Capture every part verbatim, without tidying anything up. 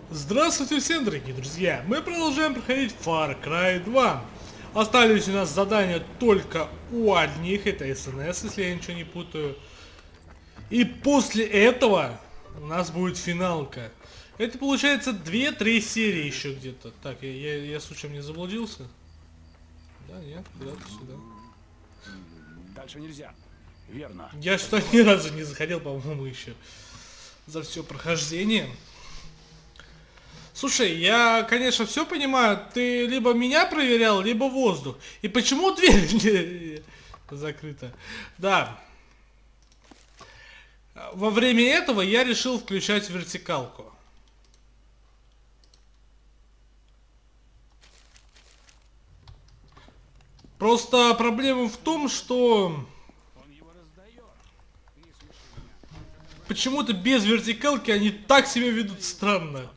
Здравствуйте всем, дорогие друзья! Мы продолжаем проходить Far Cry два. Остались у нас задания только у одних, это эс эн эс, если я ничего не путаю. И после этого у нас будет финалка. Это получается две-три серии еще где-то. Так, я, я, я случайно не заблудился? Да, нет, куда-то сюда. Дальше нельзя. Верно. Я сюда ни разу не заходил, по-моему, еще. За все прохождение. Слушай, я, конечно, все понимаю. Ты либо меня проверял, либо воздух. И почему дверь закрыта? Да. Во время этого я решил включать вертикалку. Просто проблема в том, что почему-то без вертикалки они так себя ведут странно.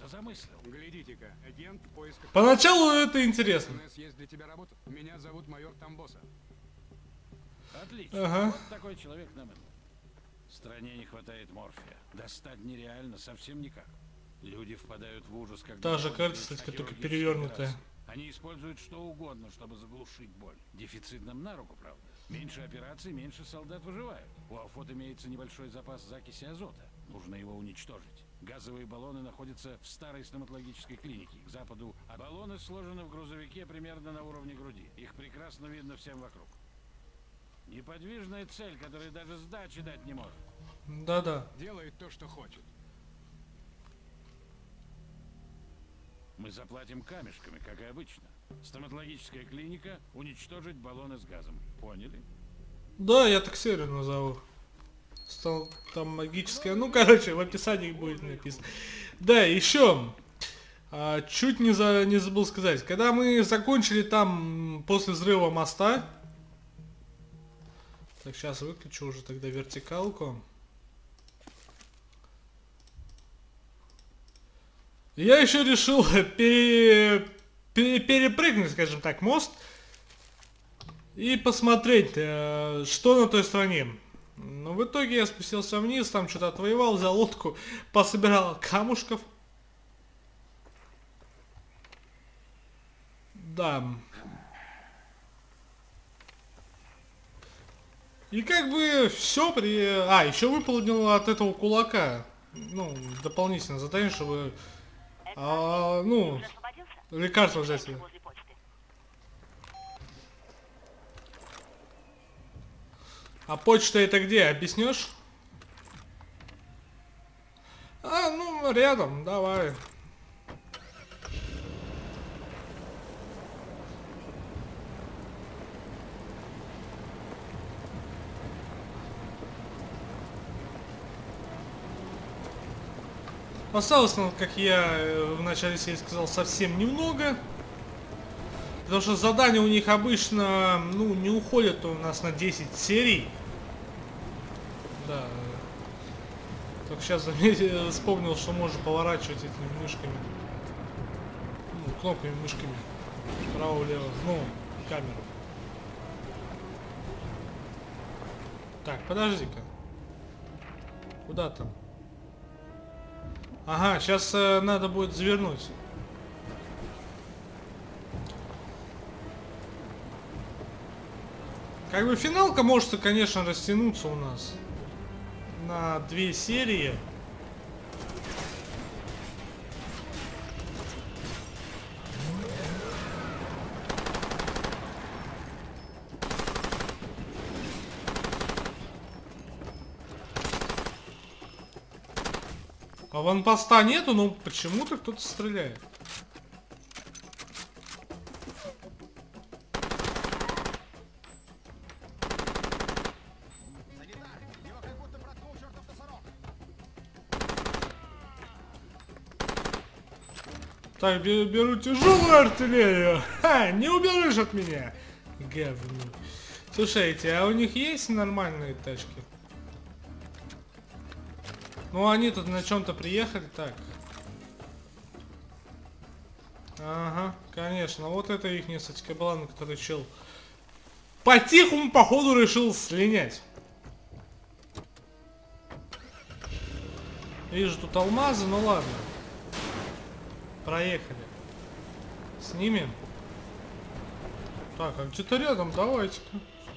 Поначалу это интересно. Есть для тебя работа. Меня зовут майор Тамбоса. Отлично. Ага. Вот такой человек нам и нужен. В стране не хватает морфия. Достать нереально, совсем никак. Люди впадают в ужас, когда... Та же карта, кстати, только перевернутая. Они используют что угодно, чтобы заглушить боль. Дефицит нам на руку, правда. Меньше операций, меньше солдат выживают. У Афот имеется небольшой запас закиси азота. Нужно его уничтожить. Газовые баллоны находятся в старой стоматологической клинике, к западу. А баллоны сложены в грузовике примерно на уровне груди. Их прекрасно видно всем вокруг. Неподвижная цель, которая даже сдачи дать не может. Да-да. Делает то, что хочет. Мы заплатим камешками, как и обычно. Стоматологическая клиника, уничтожить баллоны с газом. Поняли? Да, я так серию назову. Стал там магическая. Ну, короче, в описании будет написано. Да, еще. А, чуть не, за, не забыл сказать. Когда мы закончили там после взрыва моста. Так, сейчас выключу уже тогда вертикалку. Я еще решил пере, пере, перепрыгнуть, скажем так, мост. И посмотреть, э, что на той стороне. Но в итоге я спустился вниз, там что-то отвоевал, взял лодку, пособирал камушков. Да. И как бы все при... А, еще выполнил от этого кулака. Ну, дополнительно задание, чтобы... А, ну, лекарство взять себе. А почта это где? Объяснешь? А, ну, рядом, давай. Осталось, ну, как я в начале серии сказал, совсем немного. Потому что задания у них обычно, ну, не уходят у нас на десять серий. Да. Только сейчас заметил, вспомнил, что можно поворачивать этими мышками. Ну, кнопками, мышками. Вправо-влево. Ну, камеру. Так, подожди-ка. Куда там? Ага, сейчас э, надо будет завернуть. Как бы финалка может, конечно, растянуться у нас на две серии. А ванпоста нету, но почему-то кто-то стреляет. Так, беру тяжелую артиллерию. Ха, не убежишь от меня. Говно. Слушайте, а у них есть нормальные тачки? Ну, они тут на чем-то приехали, так. Ага, конечно. Вот это их, кстати, была, на которой чел по-тихому, походу, решил слинять. Вижу тут алмазы, ну ладно. проехали. Снимем. Так, а где-то рядом, давайте-ка.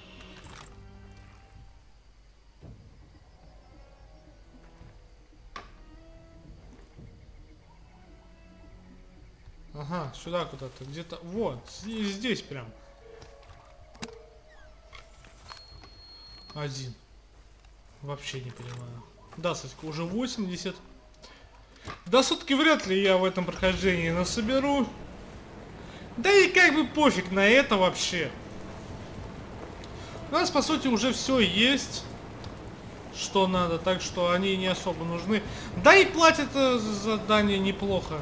Ага, сюда куда-то, где-то, вот, здесь, здесь прям. Один. Вообще не понимаю. Да, кстати, уже восемьдесят. Да, сутки вряд ли я в этом прохождении насоберу. Да и как бы пофиг на это вообще. У нас, по сути, уже все есть, что надо, так что они не особо нужны. Да и платят за задание неплохо.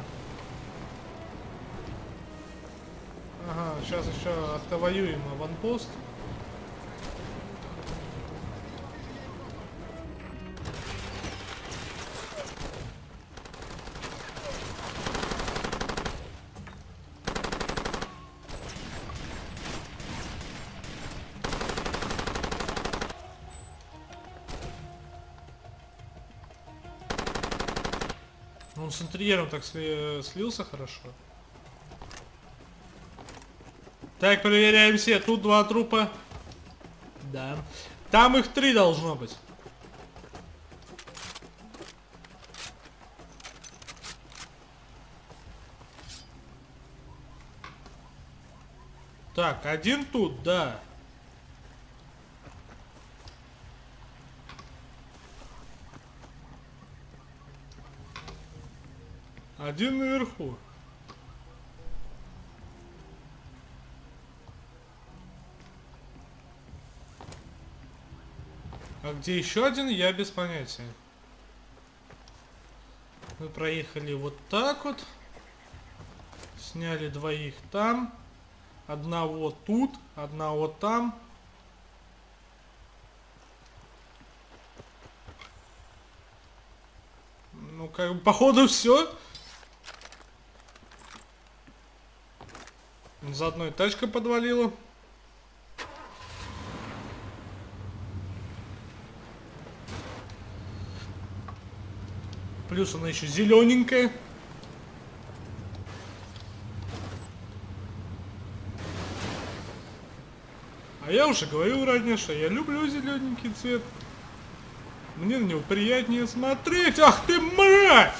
Ага, сейчас еще отвоюем аванпост. Он с интерьером так сли слился хорошо. Так, проверяем все. Тут два трупа. Да. Там их три должно быть. Так, один тут, да. Один наверху. А где еще один, я без понятия. Мы проехали вот так вот. Сняли двоих там. Одного тут, одного там. Ну, как бы, походу, все. Заодно и тачка подвалила. Плюс она еще зелененькая. А я уже говорил ранее, что я люблю зелененький цвет. Мне на него приятнее смотреть. Ах ты, мразь!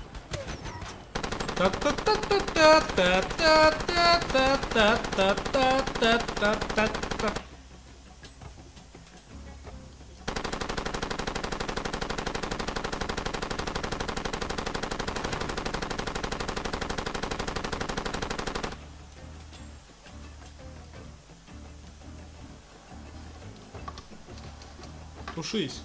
Та-та-та-та-та-та-та-та-та-та-та-та-та-та. Тушись.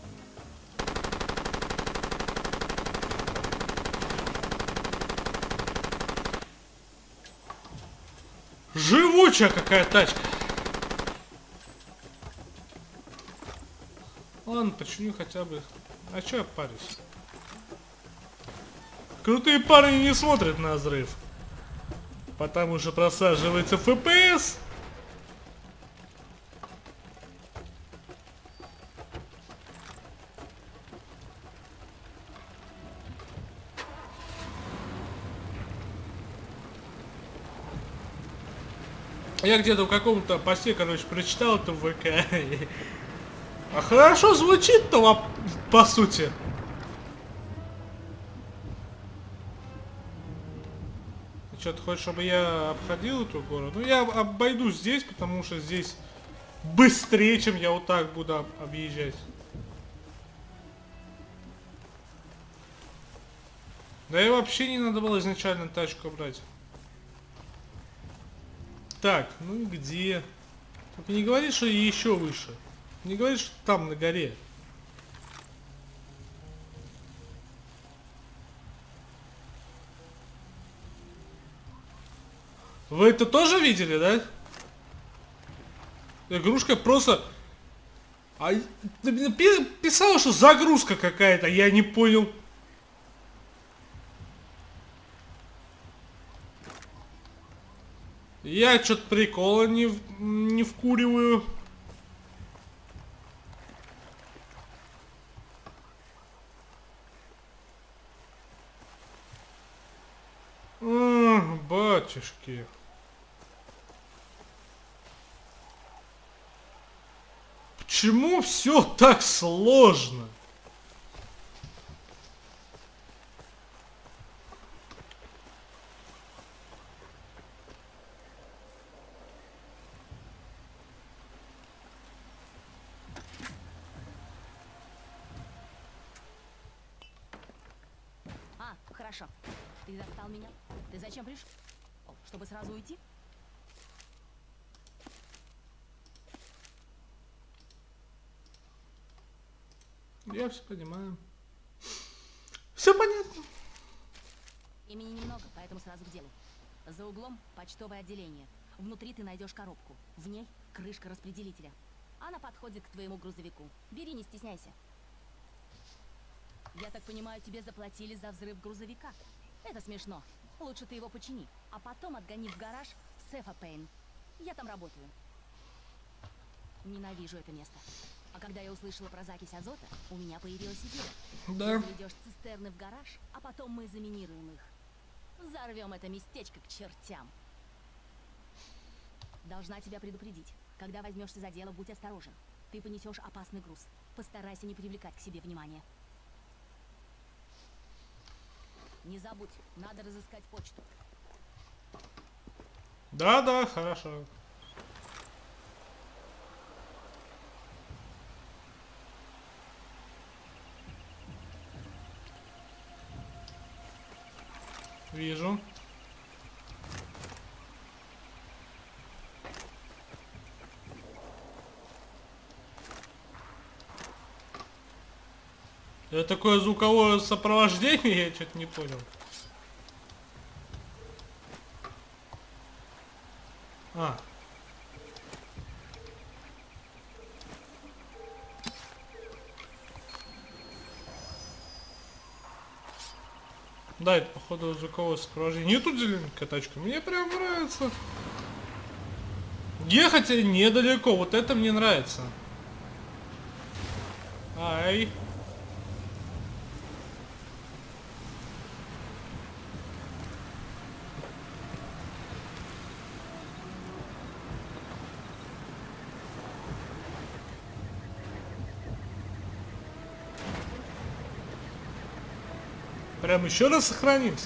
Живучая какая тачка. Ладно, починю хотя бы. А чё я парюсь? Крутые парни не смотрят на взрыв. Потому что просаживается эф пи эс. Я где-то в каком-то посте, короче, прочитал это в ВК. А хорошо звучит-то, по сути. Что, ты хочешь, чтобы я обходил эту гору? Ну, я обойду здесь, потому что здесь быстрее, чем я вот так буду объезжать. Да и вообще не надо было изначально тачку брать. Так, ну и где? Только не говори, что еще выше. Не говори, что там на горе. Вы это тоже видели, да? Игрушка просто... А ты мне писала, что загрузка какая-то, я не понял. Я что-то прикола не, не вкуриваю. батюшки. Почему все так сложно? А, хорошо. Ты застал меня? Ты зачем пришел? О, чтобы сразу уйти? Я все понимаю. Все понятно. Имени немного, поэтому сразу к делу. За углом почтовое отделение. Внутри ты найдешь коробку. В ней крышка распределителя. Она подходит к твоему грузовику. Бери, не стесняйся. Я так понимаю, тебе заплатили за взрыв грузовика. Это смешно. Лучше ты его почини, а потом отгони в гараж Сефа Пейн. Я там работаю. Ненавижу это место. А когда я услышала про закись азота, у меня появилась идея. Да. Ты заведешь цистерны в гараж, а потом мы заминируем их. Взорвем это местечко к чертям. Должна тебя предупредить. Когда возьмешься за дело, будь осторожен. Ты понесешь опасный груз. Постарайся не привлекать к себе внимания. Не забудь, надо разыскать почту. Да-да, хорошо. Вижу. Это такое звуковое сопровождение, я что-то не понял. А. Да, это походу звуковое сопровождение. Не тут зелененькая тачка. Мне прям нравится. Ехать недалеко. Вот это мне нравится. Ай. Прям еще раз сохранимся.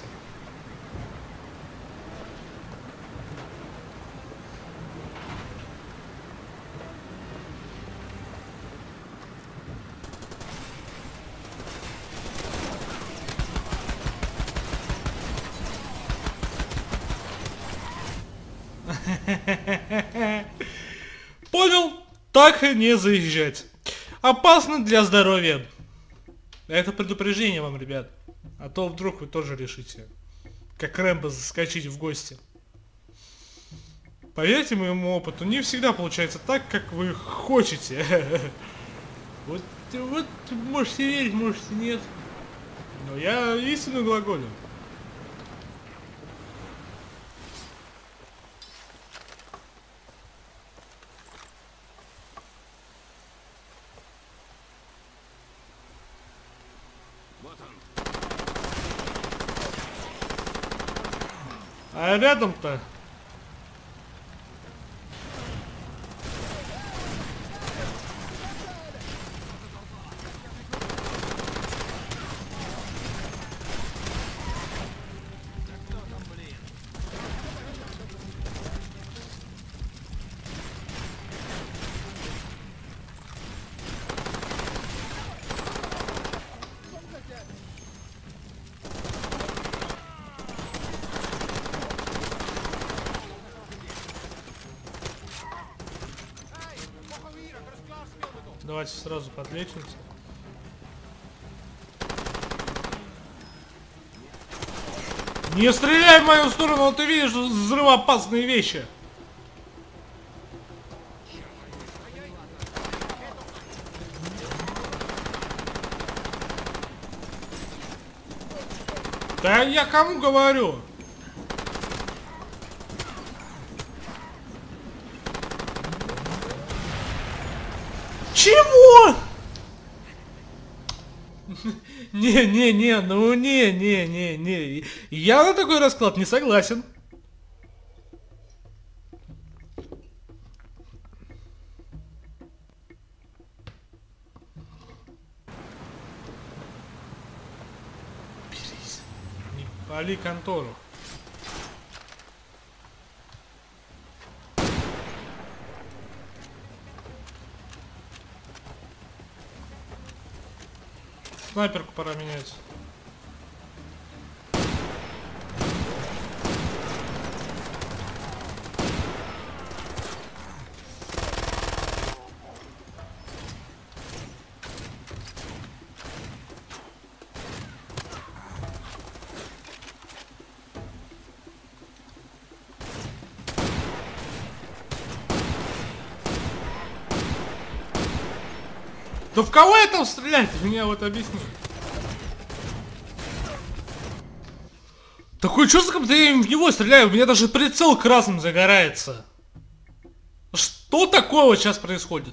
Понял? Так не заезжать. Опасно для здоровья. Это предупреждение вам, ребят. А то вдруг вы тоже решите, как Рэмбо, заскочить в гости. Поверьте моему опыту, не всегда получается так, как вы хотите. Вот, вот можете верить, можете нет. Но я истинно глаголю. Вот он. А рядом-то... Давайте сразу подлечимся. Не стреляй в мою сторону, вот ты видишь взрывоопасные вещи. Да я кому говорю? Чего? Не-не-не, ну не-не-не-не. Я на такой расклад не согласен. Пали контору. Снайперку пора менять. Да в кого я там стрелять? Меня вот объясни. Такой чувство, как будто я в него стреляю. У меня даже прицел красным загорается. Что такое вот сейчас происходит?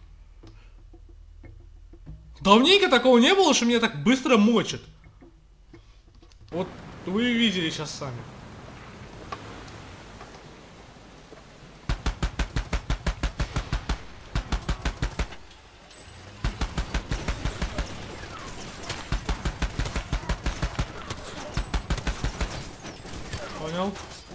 Давненько такого не было, что меня так быстро мочит. Вот вы видели сейчас сами. Понял?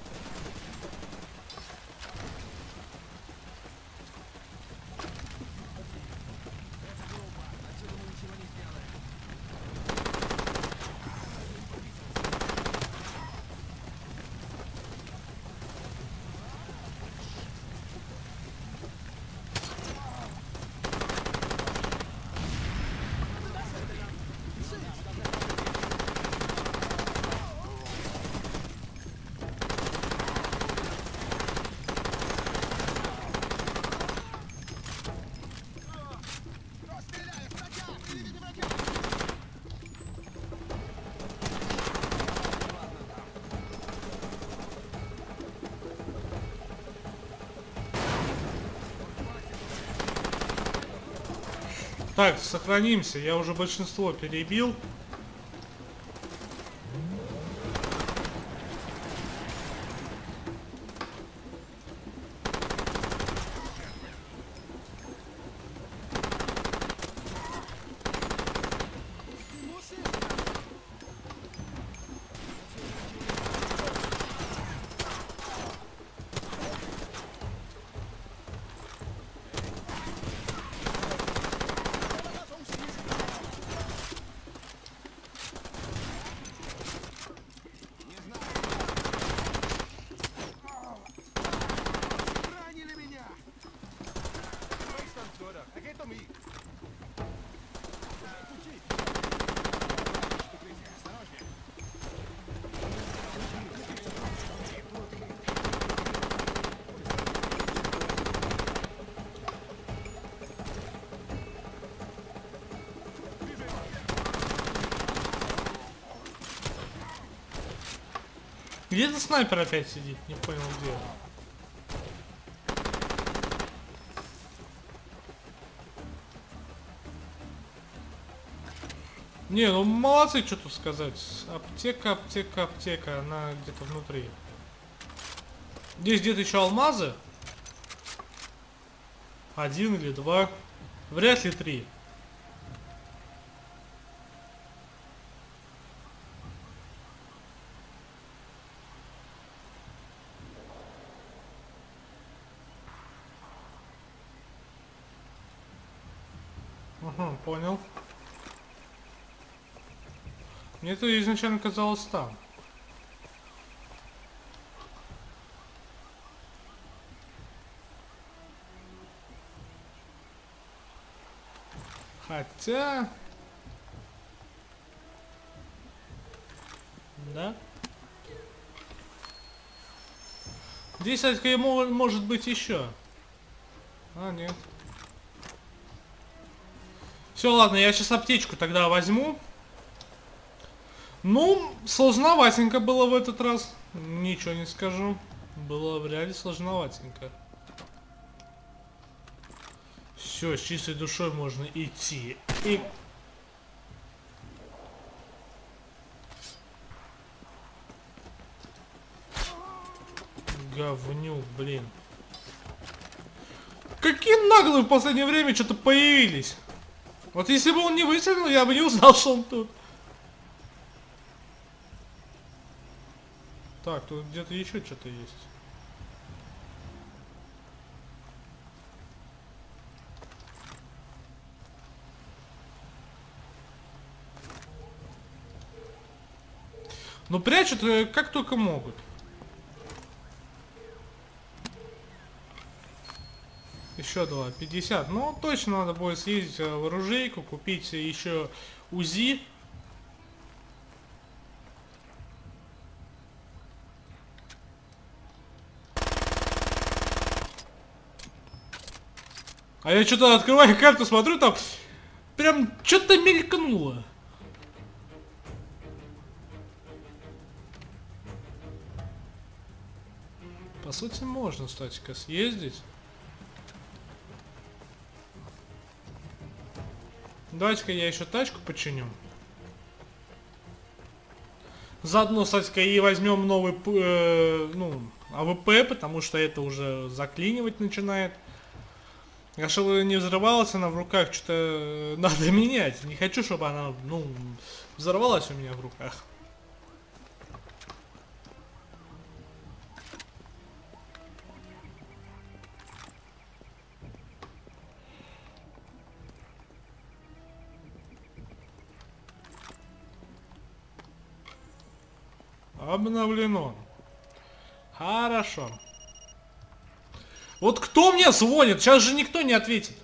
Так, сохранимся. Я уже большинство перебил. Где-то снайпер опять сидит, не понял где. Не, ну молодцы, что тут сказать. Аптека, аптека, аптека, она где-то внутри. Здесь где-то еще алмазы. Один или два. Вряд ли три. Ага, понял. Мне это изначально казалось там. Хотя... Да? Здесь, кстати, может быть еще. А, нет. Все, ладно, я сейчас аптечку тогда возьму. Ну, сложноватенько было в этот раз. Ничего не скажу. Было в реале сложноватенько. Все, с чистой душой можно идти. И... Говнюк, блин. Какие наглые в последнее время что-то появились. Вот если бы он не выстрелил, я бы не узнал, что он тут. Так, тут где-то еще что-то есть. Ну прячут э, как только могут. Еще два, пятьдесят. Ну точно надо будет съездить э, в оружейку, купить еще УЗИ. А я что-то открываю карту, смотрю, там прям что-то мелькнуло. По сути, можно, кстати-ка, съездить. Давайте-ка я еще тачку починю. Заодно, кстати-ка, и возьмем новый, э, ну, АВП, потому что это уже заклинивать начинает. А чтобы не взрывалась она в руках, что-то надо менять. Не хочу, чтобы она, ну, взорвалась у меня в руках. Обновлено. Хорошо. Вот кто мне звонит? Сейчас же никто не ответит.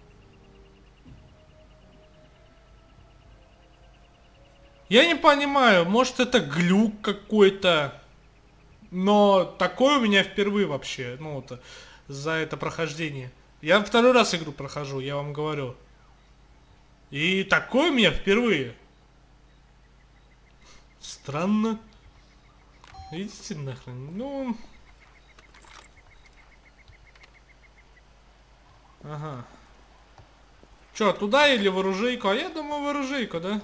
Я не понимаю, может это глюк какой-то. Но такое у меня впервые вообще. Ну вот, за это прохождение. Я второй раз игру прохожу, я вам говорю. И такое у меня впервые. Странно. Идите нахрен. Ну... Ага. Чё, туда или в оружейку? А я думаю, в оружейку, да?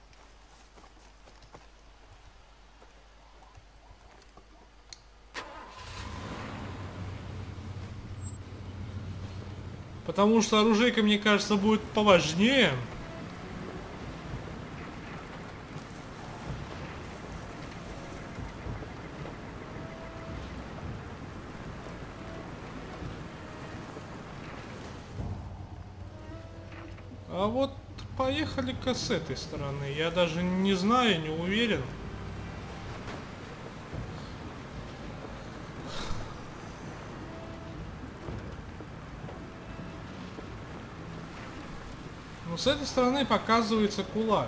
Потому что оружейка, мне кажется, будет поважнее. А вот поехали-ка с этой стороны. Я даже не знаю, не уверен. Ну, с этой стороны показывается кулак.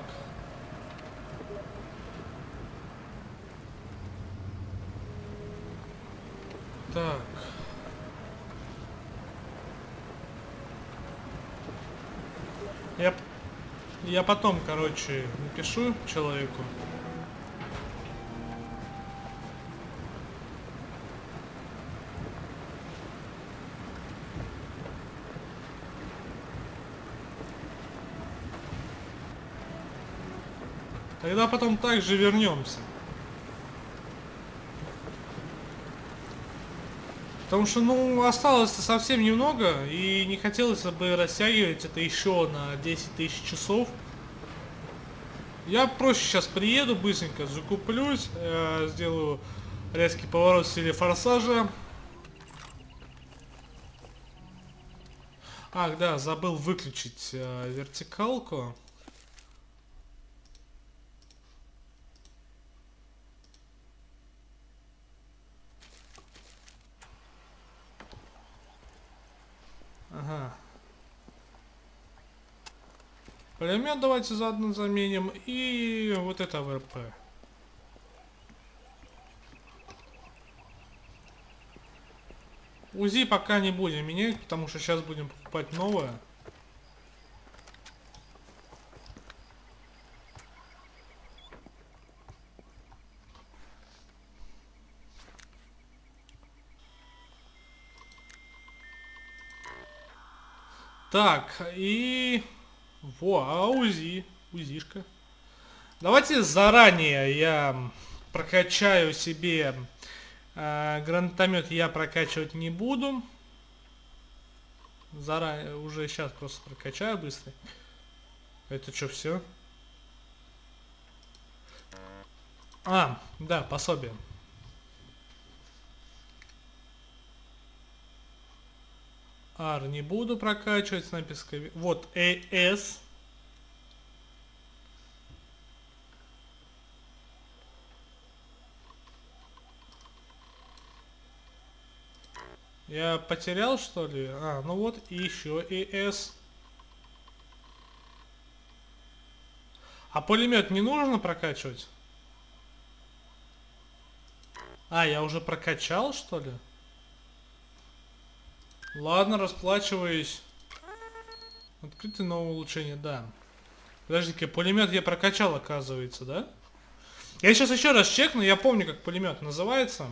Так. Я, я потом, короче, напишу человеку. Тогда потом также вернемся. Потому что, ну, осталось-то совсем немного, и не хотелось бы растягивать это еще на десять тысяч часов. Я проще сейчас приеду, быстренько закуплюсь, э, сделаю резкий поворот в стиле форсажа. Ах, да, забыл выключить э, вертикалку. Ага. Пулемет давайте заодно заменим. И вот это ВРП. УЗИ пока не будем менять, потому что сейчас будем покупать новое. Так, и... Во, а УЗИ, УЗИшка. Давайте заранее я прокачаю себе э, гранатомет, я прокачивать не буду. Заранее, уже сейчас просто прокачаю быстро. Это что, все? А, да, пособие. Ар не буду прокачивать, снайперская... Вот, ЭС. Я потерял, что ли? А, ну вот, и еще ЭС. А пулемет не нужно прокачивать? А, я уже прокачал, что ли? Ладно, расплачиваюсь. Открытое новое улучшение, да. Подожди-ка, пулемет я прокачал, оказывается, да? Я сейчас еще раз чекну, я помню, как пулемет называется.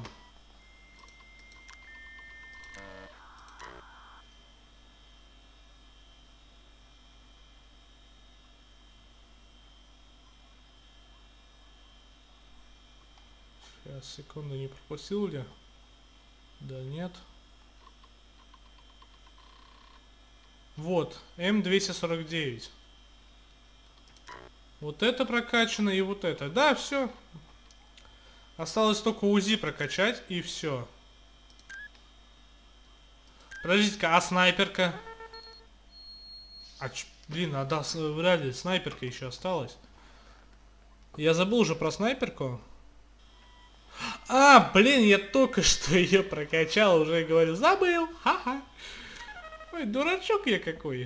Сейчас, секунду, не пропустил ли? Да нет. Вот, М двести сорок девять. Вот это прокачано и вот это. Да, все. Осталось только УЗИ прокачать и все. Подождите-ка, а снайперка? А ч... Блин, а да, вряд ли снайперка еще осталась. Я забыл уже про снайперку. А, блин, я только что ее прокачал, уже говорю, забыл. Ха-ха. Ой, дурачок я какой.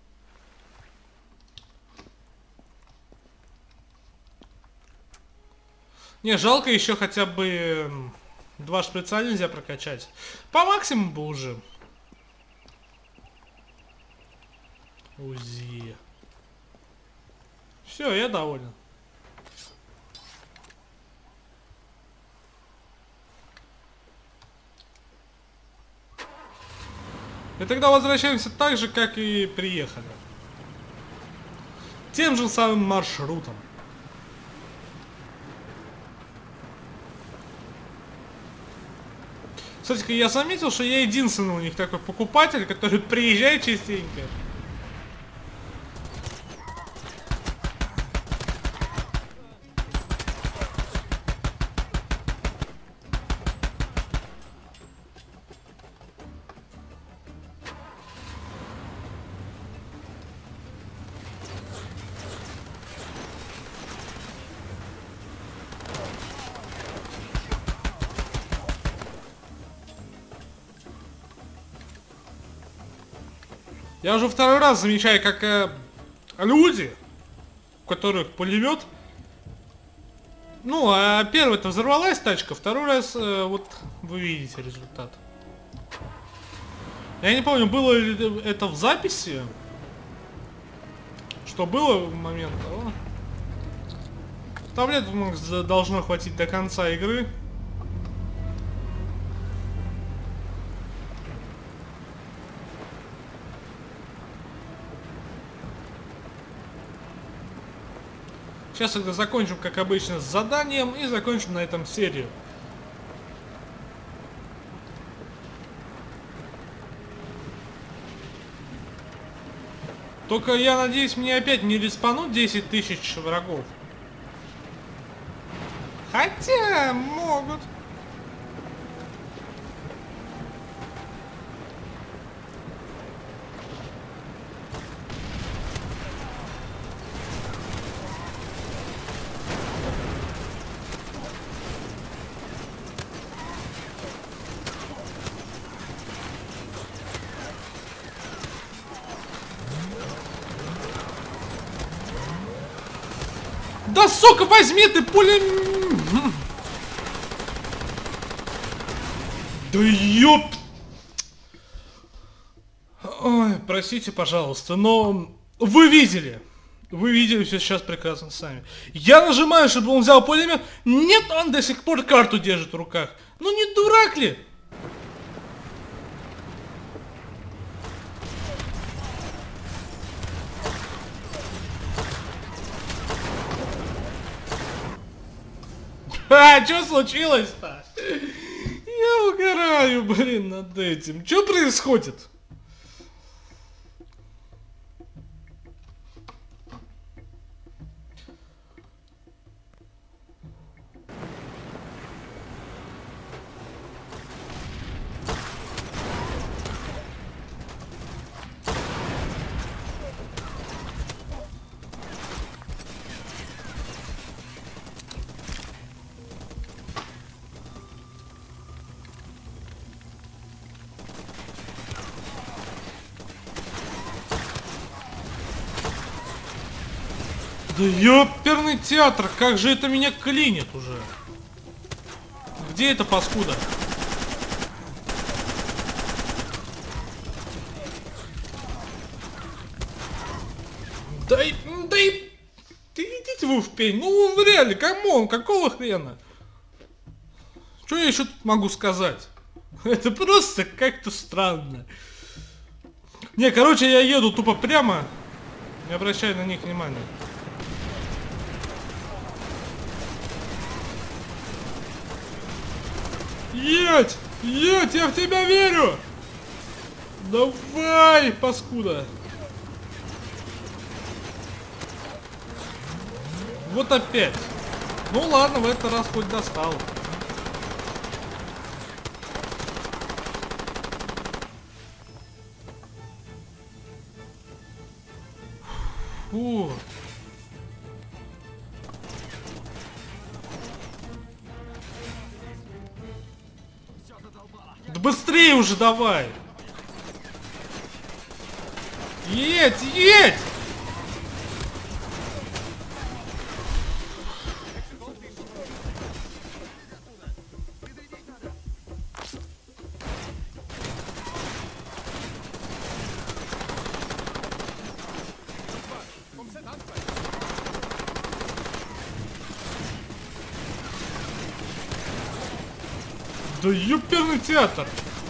Не, жалко еще хотя бы два шприца нельзя прокачать. По максимуму бы уже. УЗИ. Все, я доволен. И тогда возвращаемся так же, как и приехали. Тем же самым маршрутом. Кстати, я заметил, что я единственный у них такой покупатель, который приезжает частенько. Я уже второй раз замечаю, как э, люди, у которых пулемет. Ну, а первый-то взорвалась тачка, второй раз э, вот вы видите результат. Я не помню, было ли это в записи, что было в момент того. Таблет должно хватить до конца игры. Сейчас тогда закончим, как обычно, с заданием и закончим на этом серию. Только я надеюсь, мне опять не респанут десять тысяч врагов. Хотя могут. Да сука, возьми ты пулем... Да ёп... Ой, простите, пожалуйста, но вы видели. Вы видели все сейчас прекрасно сами. Я нажимаю, чтобы он взял пулемет. Нет, он до сих пор карту держит в руках. Ну не дурак ли? А, что случилось-то? Я угораю, блин, над этим. Что происходит? Да ёперный театр, как же это меня клинит уже. Где эта паскуда? Дай, дай, ты идите вы в пень, ну в реале, камон, какого хрена? Что я еще тут могу сказать? Это просто как-то странно. Не, короче, я еду тупо прямо, не обращая на них внимания. Едь! Едь, я в тебя верю! Давай, паскуда! Вот опять. Ну ладно, в этот раз хоть достал. Фу. Да быстрее уже давай! Едь, едь! Да ёперный театр!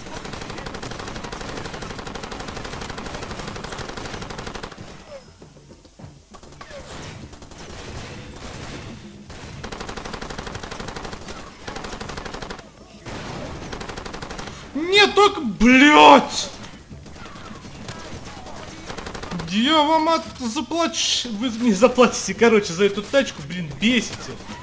Нет, только, блядь! Я вам от... заплачу... Вы мне заплатите, короче, за эту тачку, блин, бесите.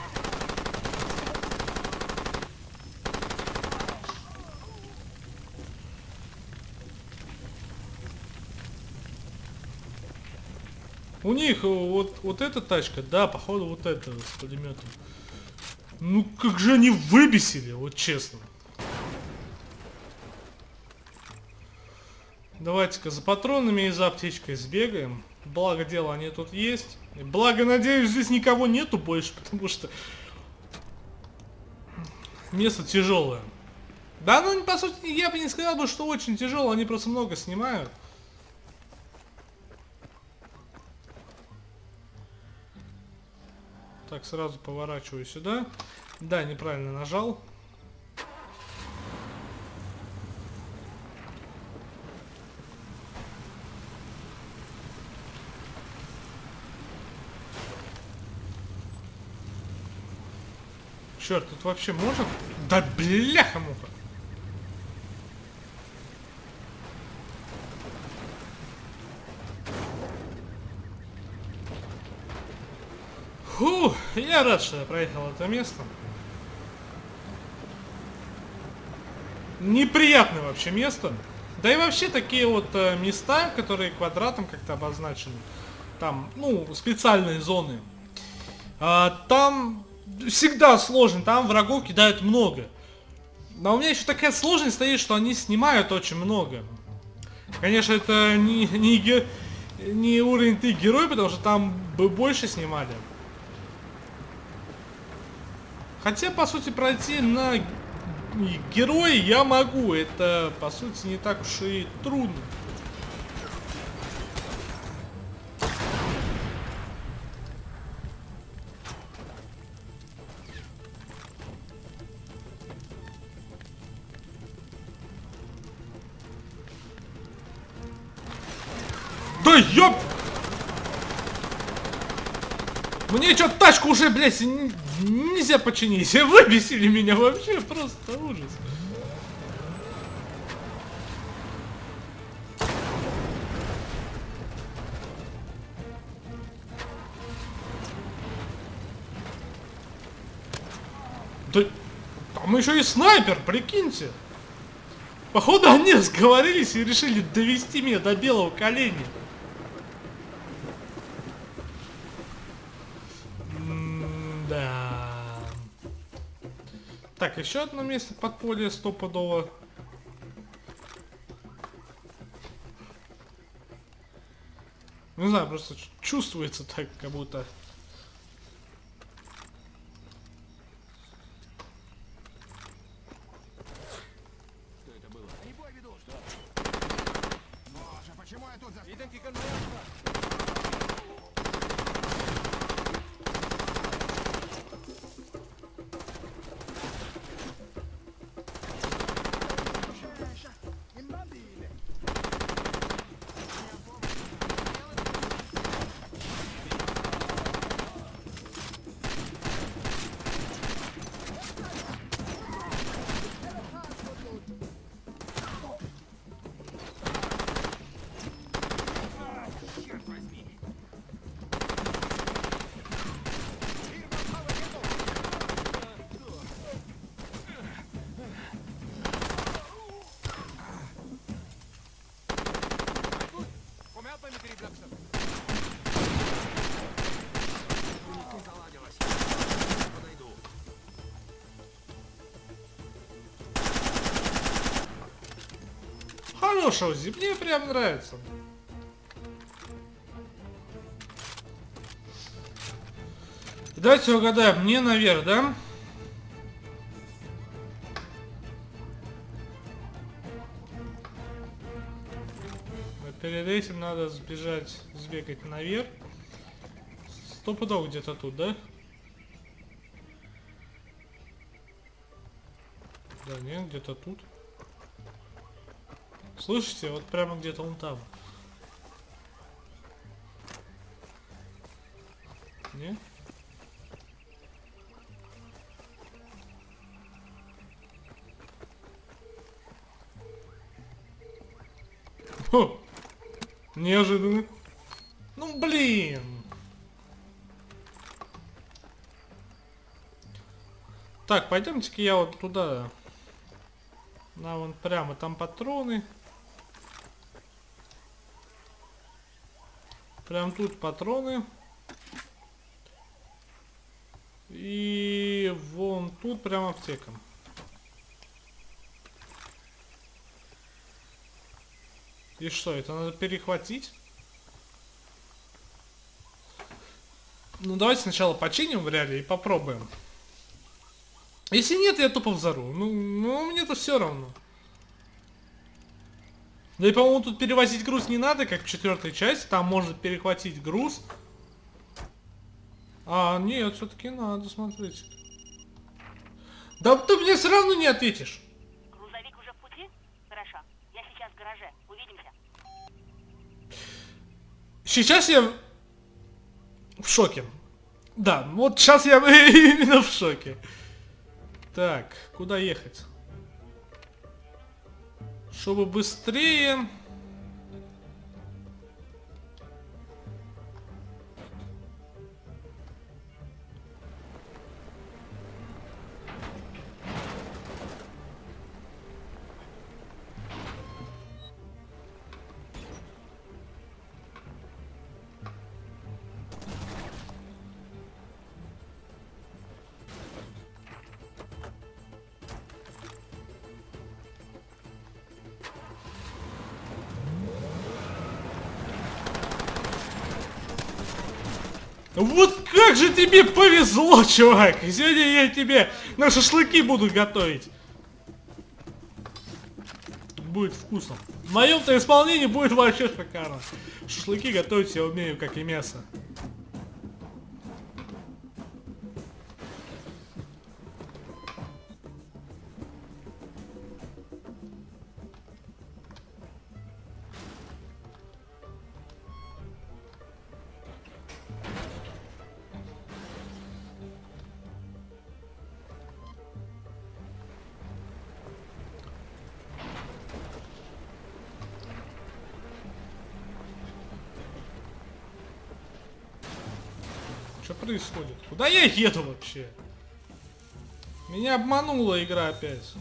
У них вот, вот эта тачка, да, походу вот эта с пулеметом. Ну как же они выбесили, вот честно. Давайте-ка за патронами и за аптечкой сбегаем. Благо дело они тут есть. И благо, надеюсь, здесь никого нету больше, потому что место тяжелое. Да, ну по сути я бы не сказал бы, что очень тяжело, они просто много снимают. Так, сразу поворачиваю сюда. Да, неправильно нажал. Черт, тут вообще можно? Да бляха-муха! Фу, я рад, что я проехал это место. Неприятное вообще место. Да и вообще такие вот э, места, которые квадратом как-то обозначены. Там, ну, специальные зоны. А, там всегда сложно, там врагов кидают много. Но у меня еще такая сложность стоит, что они снимают очень много. Конечно, это не, не, ге, не уровень ты герой, потому что там бы больше снимали. Хотя, по сути, пройти на героя я могу. Это, по сути, не так уж и трудно. Да ёп! Мне что, тачку уже, блядь, нельзя починить. Выбесили меня вообще, просто ужас. Да там еще и снайпер, прикиньте. Походу они сговорились и решили довести меня до белого коленя. Да. Так, еще одно место подполья стопудово. Не знаю, просто чувствуется так, как будто хорошая УЗИ, мне прям нравится. Давайте угадаем, мне наверх, да? Перед этим надо сбежать, сбегать наверх. Стопудово где-то тут, да? Да, нет, где-то тут. Слышите? Вот прямо где-то вон там. Не? Хо! Неожиданно. Ну блин. Так, пойдемте-ка я вот туда. На вон прямо там патроны. Прям тут патроны. И вон тут прям аптека. И что, это надо перехватить? Ну давайте сначала починим в реале и попробуем. Если нет, я тупо взору. Ну, ну мне-то все равно. Да и по-моему тут перевозить груз не надо, как в четвертой части. Там можно перехватить груз. А, нет, все-таки надо, смотрите. Да ты мне все равно не ответишь. Грузовик уже в пути? Хорошо. Я сейчас в гараже. Увидимся. Сейчас я в шоке. Да, вот сейчас я именно в шоке. Так, куда ехать? Чтобы быстрее. Вот как же тебе повезло, чувак! Сегодня я тебе на шашлыки буду готовить. Будет вкусно. В моем-то исполнении будет вообще шикарно. Шашлыки готовить я умею, как и мясо. Что происходит? Куда я еду вообще? Меня обманула игра опять.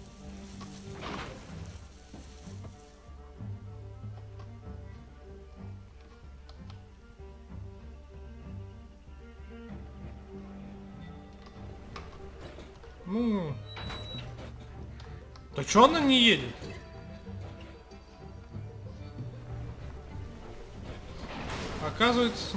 Ну... Да чё она не едет? Оказывается...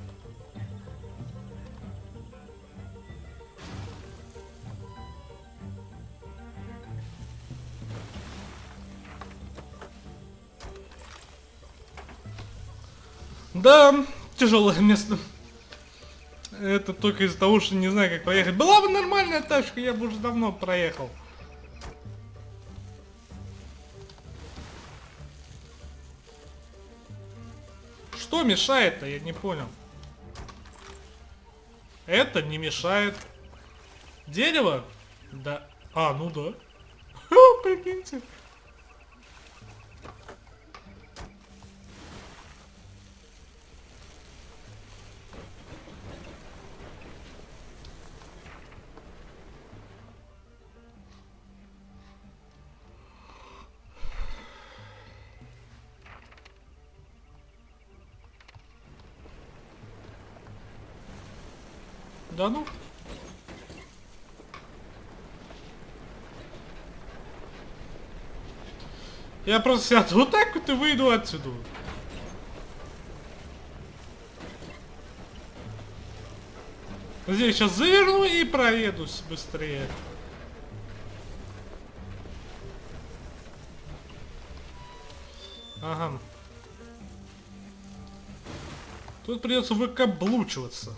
Да, тяжелое место. Это только из-за того, что не знаю, как проехать. Была бы нормальная тачка, я бы уже давно проехал. Что мешает-то, я не понял. Это не мешает. Дерево? Да. А, ну да. Ха, прикиньте. Да ну. Я просто сяду вот так вот и выйду отсюда. Здесь сейчас заверну и проедусь быстрее. Ага. Тут придется выкаблучиваться.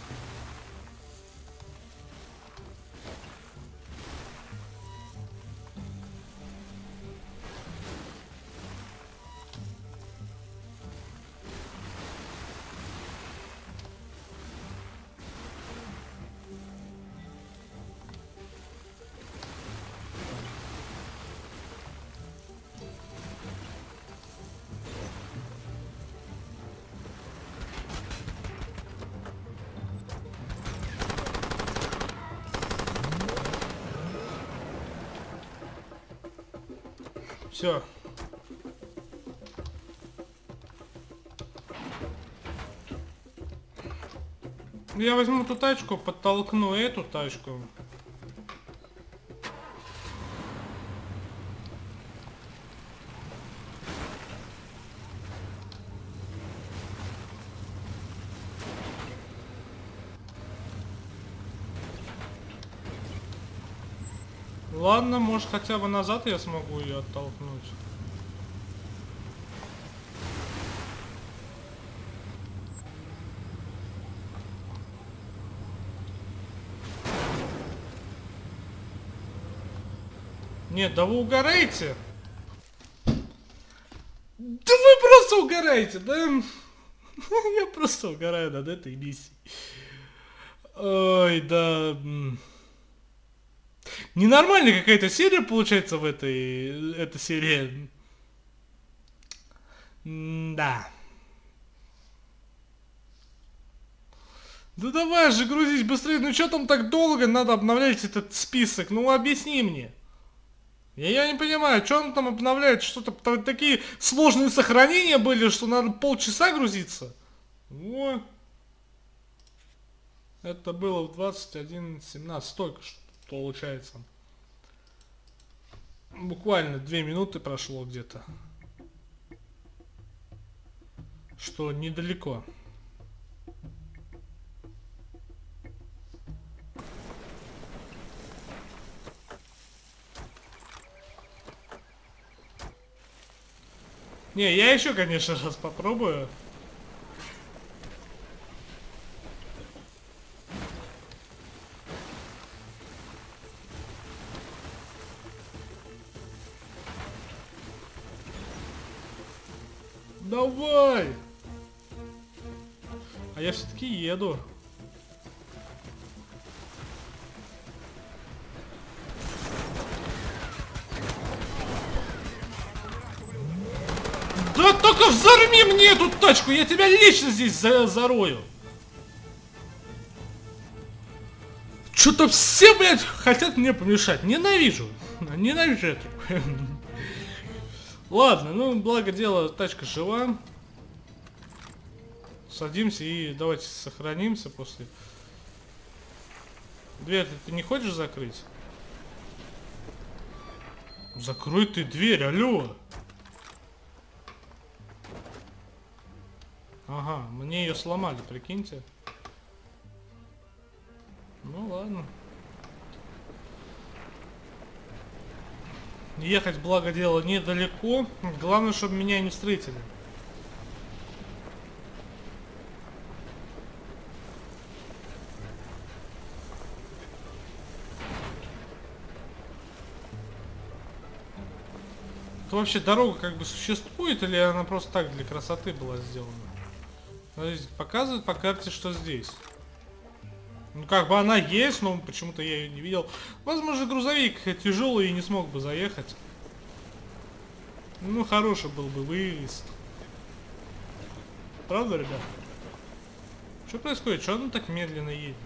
Все. Я возьму эту тачку, подтолкну эту тачку. Ладно, может хотя бы назад я смогу ее оттолкнуть. Нет, да вы угораете. Да вы просто угораете, да? Я просто угораю над этой миссией. Ой, да... Ненормальная какая-то серия получается в этой... Эта серия. Да. Да давай же грузись быстрее. Ну что там так долго надо обновлять этот список? Ну объясни мне. Я, я не понимаю, что он там обновляет? Что-то такие сложные сохранения были, что надо полчаса грузиться. Во. Это было в двадцать один семнадцать, только что получается. Буквально две минуты прошло где-то. Что недалеко. Не, я еще, конечно, раз попробую. Давай! А я все-таки еду. Да только взорви мне эту тачку, я тебя лично здесь за зарою. Что-то все, блядь, хотят мне помешать. Ненавижу. Ненавижу это. Ладно, ну, благо дело, тачка жива. Садимся и давайте сохранимся после. Дверь ты не хочешь закрыть? Закрой ты дверь, алло. Ага, мне ее сломали, прикиньте. Ну ладно. Ехать, благо дело, недалеко. Главное, чтобы меня не встретили. Это вообще дорога как бы существует, или она просто так для красоты была сделана? Здесь показывает по карте, что здесь. Ну как бы она есть, но почему-то я ее не видел. Возможно, грузовик тяжелый и не смог бы заехать. Ну, хороший был бы выезд. Правда, ребят? Что происходит? Что он так медленно едет?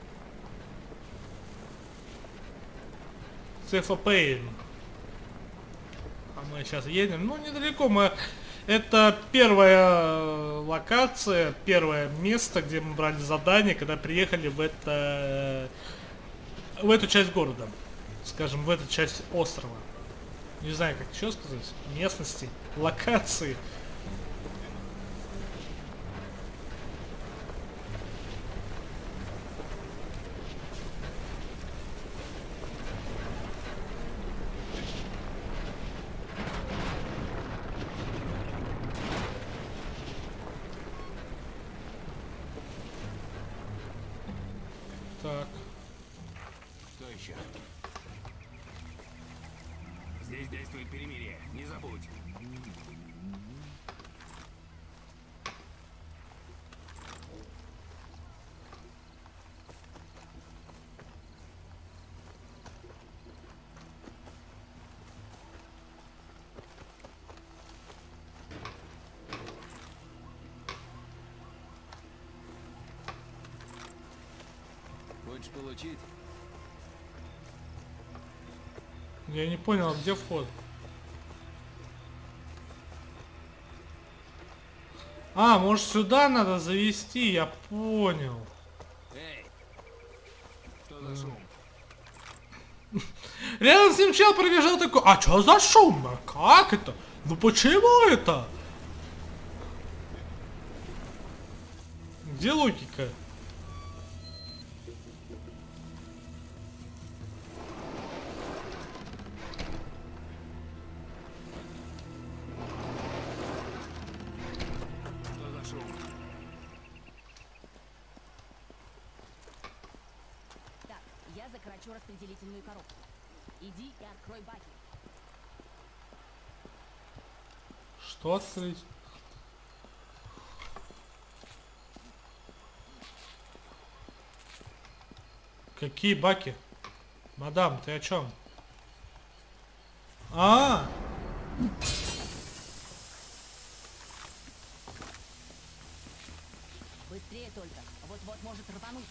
Цефапейн. А мы сейчас едем. Ну, недалеко мы... Это первая локация, первое место, где мы брали задание, когда приехали в это... в эту часть города. Скажем, в эту часть острова. Не знаю, как еще сказать. Местности, локации. Так. Что еще? Здесь действует перемирие. Не забудь. Хочешь получить? Я не понял, где вход? А, может сюда надо завести, я понял. Эй! Что за шум? Рядом с ним чел пробежал такой, а чё за шум? А как это? Ну почему это? Где логика? Что за шум? Так, я закорочу распределительную коробку. Иди и открой баки. Что открыть? Какие баки? Мадам, ты о чем? А, Быстрее только. Вот-вот может рвануть.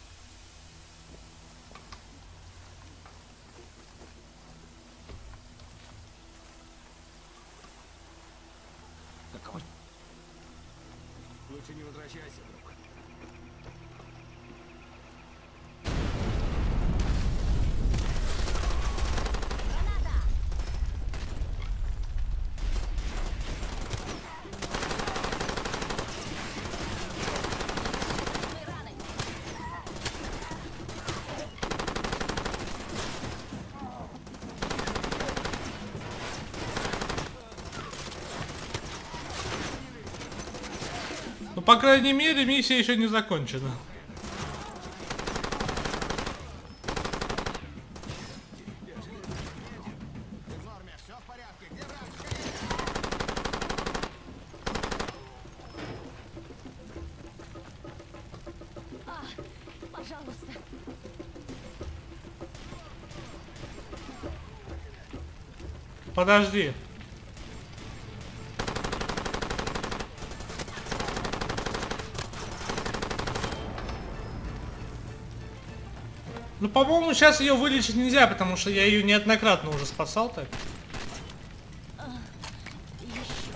Какого? Лучше не возвращайся, друг. Граната! Мы раны. ну по крайней мере миссия еще не закончена. А, пожалуйста. Подожди. Ну, по-моему, сейчас ее вылечить нельзя, потому что я ее неоднократно уже спасал так. Еще.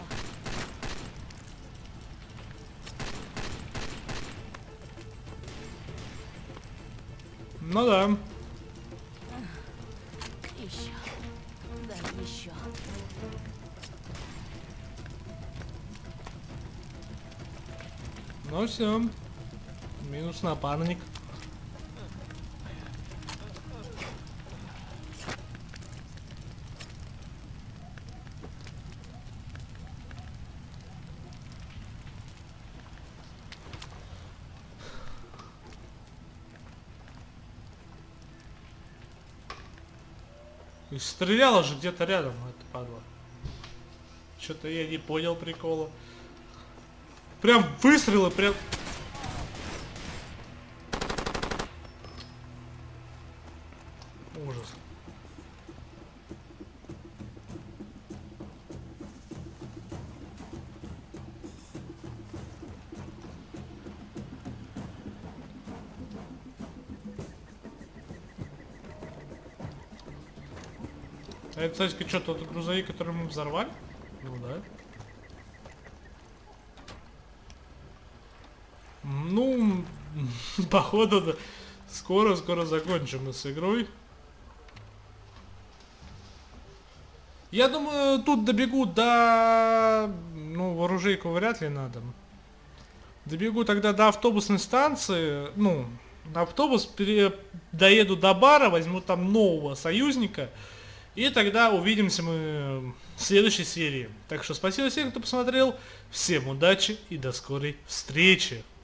Ну да. Еще. Да, еще. Ну все. Минус напарник. И стреляла же где-то рядом, это падла. Что-то я не понял прикола. Прям выстрелы, прям... Ужас. А это, кстати, что, тот грузовик, который мы взорвали? Ну да. Ну, походу, скоро-скоро закончим мы с игрой. Я думаю, тут добегу до... Ну, в оружейку вряд ли надо. Добегу тогда до автобусной станции. Ну, на автобус пере... доеду до бара, возьму там нового союзника. И тогда увидимся мы в следующей серии. Так что спасибо всем, кто посмотрел. Всем удачи и до скорой встречи.